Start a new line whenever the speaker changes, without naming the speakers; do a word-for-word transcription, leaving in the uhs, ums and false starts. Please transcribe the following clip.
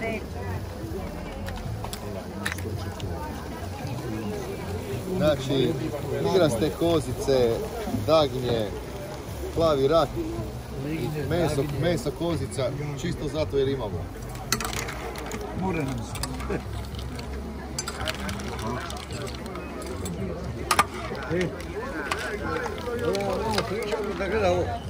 Znači, igraste kozice, dagnje, plavi rak i meso, meso kozica, čisto zato jer imamo.
Mora nam se. E, ovo pričamo da gleda ovo.